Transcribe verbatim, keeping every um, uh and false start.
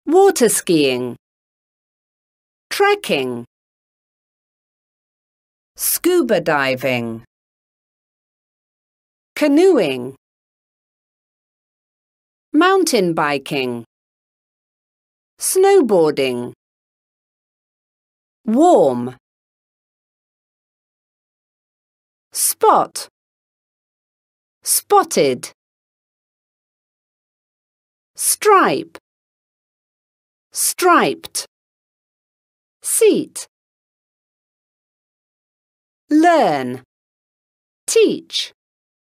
water skiing, trekking, scuba diving, canoeing, mountain biking, snowboarding, warm, spot, spotted, stripe, striped, seat, learn, teach.